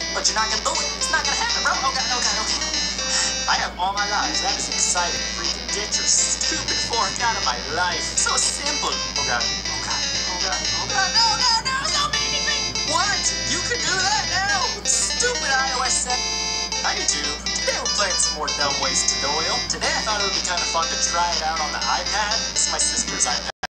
But you're not gonna do it. It's not gonna happen, bro. Okay. I have all my lives. That is exciting. Freaking get your stupid fork out of my life. So simple. Oh god. No, stop making me. What? You can do that now? Stupid iOS 7. I do. Today we're playing some more Dumb Ways to Doyle. Today I thought it would be kind of fun to try it out on the iPad. This is my sister's iPad.